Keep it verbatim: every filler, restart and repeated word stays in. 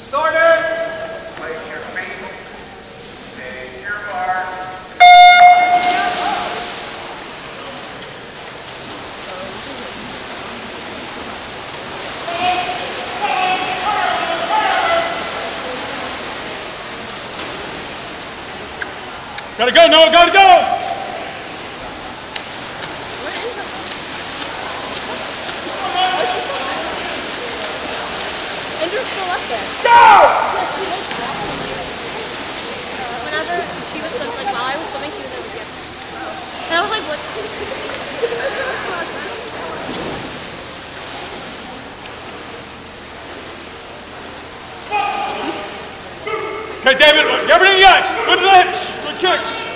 Started. Place your feet. Take your bar. Gotta go, Noah, gotta go! Andrew's still up there. Go! Whenever she was like, while I was swimming, she was over here. And I was like, what? Okay, David, everything you got. Good lips, good kicks.